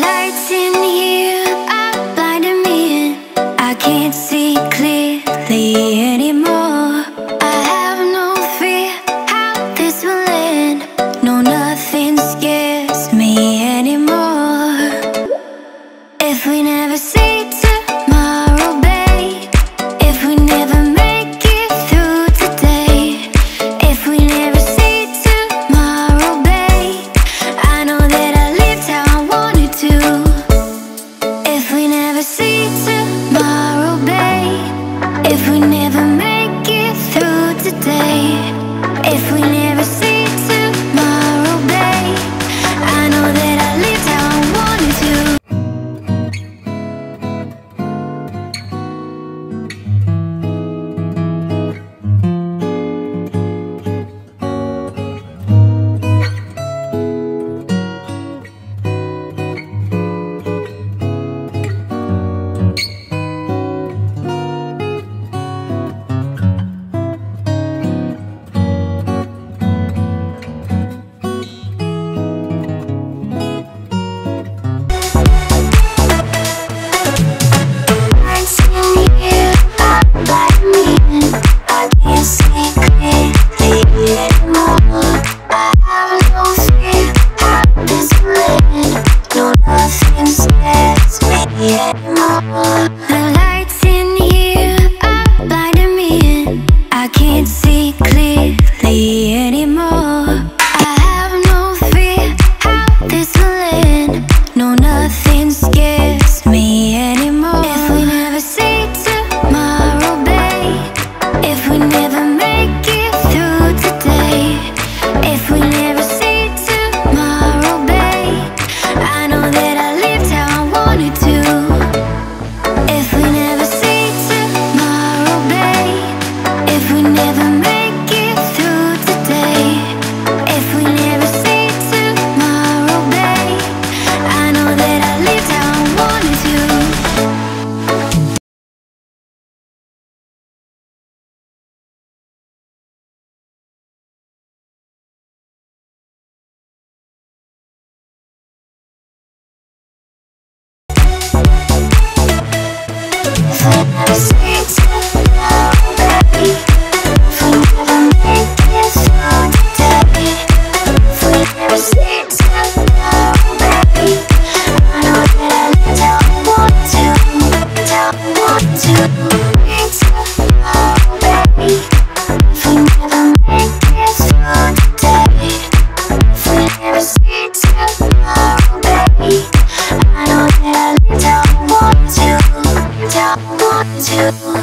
lights in here are blinding me in. I can't see clearly anymore. I have no fear how this will end. No, nothing scares me anymore. If we never see tomorrow, babe, if we never make it through today, if we never see tomorrow, babe, I know that I lived how I wanted to. If we never see tomorrow, babe, if we never make it through today, if we never see tomorrow, babe, I know that I lived how I wanted to. The lights in here are blinding me in. I can't see clearly anymore. I have no fear how this will end. No, nothing scares me anymore. If we never see tomorrow, babe, if we never make it through today, if we never see tomorrow, babe, I know that I lived how I wanted to. If we never see tomorrow, babe, if we never make it through today, if we never see tomorrow, babe, I know that I lived how I wanted to. If we never see tomorrow, babe, if we never make it through today, if we never see tomorrow, babe, I know that I lived how I wanted to, how I wanted to. Tomorrow, babe, if we never make it through today, if we never see tomorrow, babe, I know that I lived how I wanted to, how I wanted to.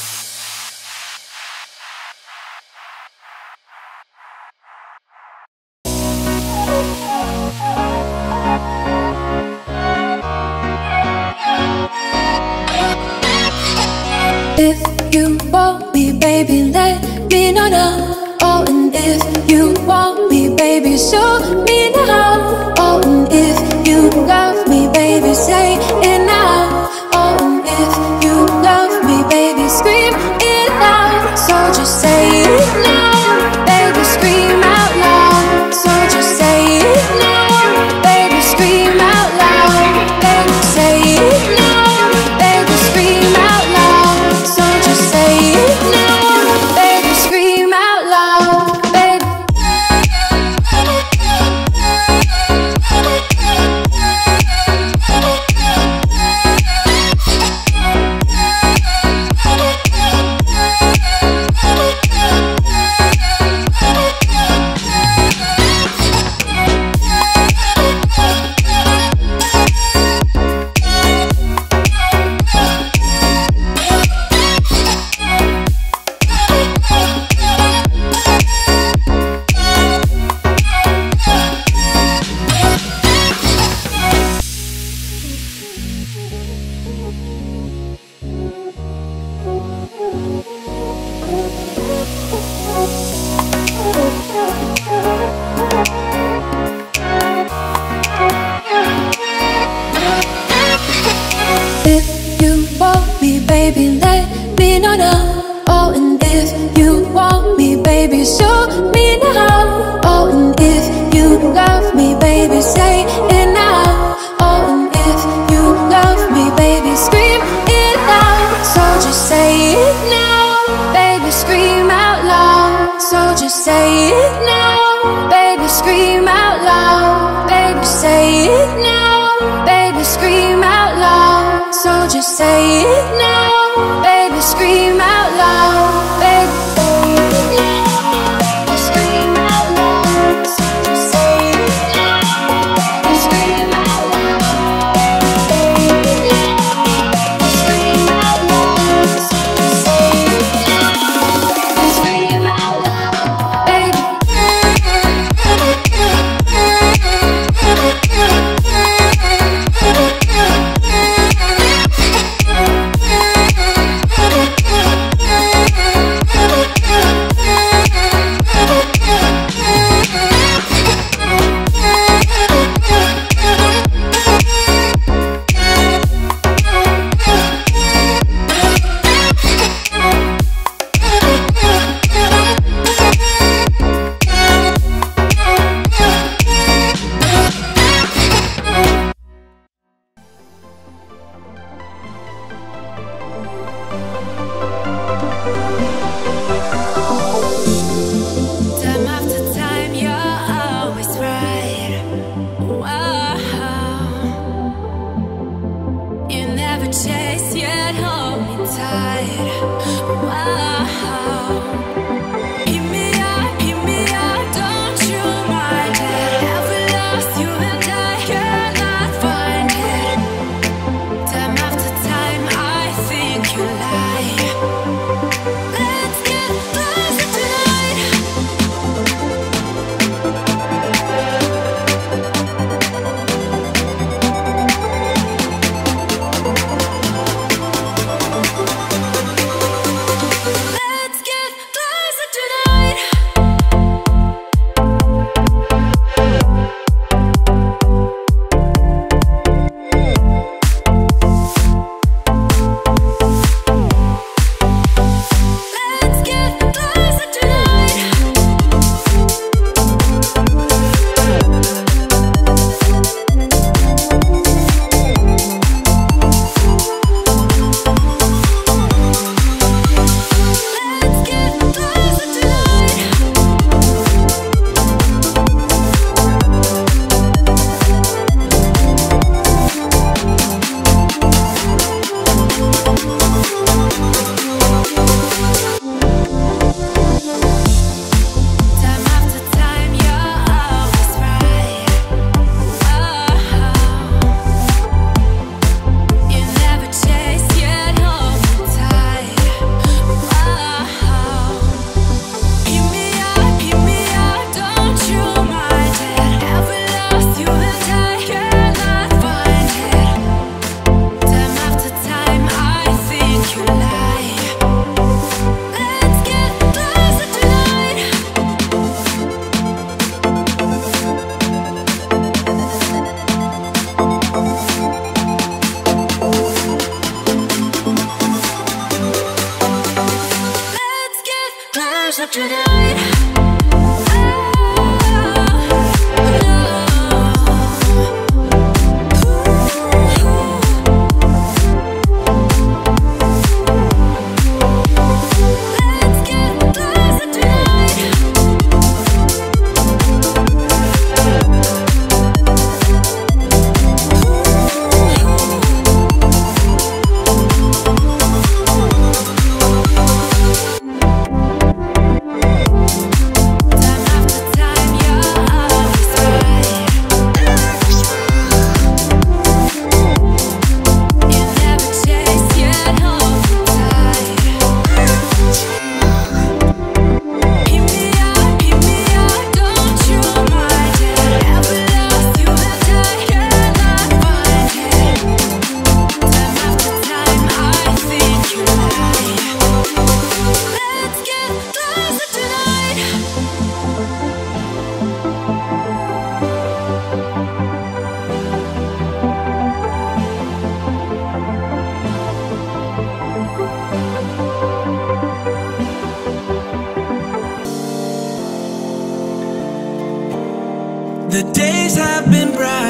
If you want me, baby, let me know now. Oh, and if you want me, baby, show me now. Oh, and if you love me, baby, say it now. Oh, and if you love me, baby, scream it out. So just say it now, baby, scream out loud. So just say it now, baby, scream out loud. Baby, say it now, baby, scream out loud. So just say it now, baby, scream out loud, baby. been bright.